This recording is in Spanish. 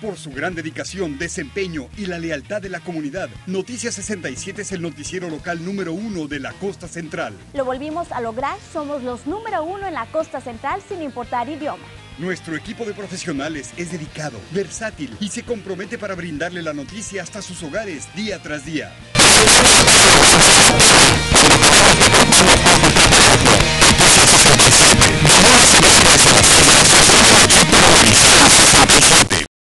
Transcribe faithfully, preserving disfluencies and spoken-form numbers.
Por su gran dedicación, desempeño y la lealtad de la comunidad, Noticias sesenta y siete es el noticiero local número uno de la Costa Central. Lo volvimos a lograr, somos los número uno en la Costa Central sin importar idioma. Nuestro equipo de profesionales es dedicado, versátil y se compromete para brindarle la noticia hasta sus hogares día tras día.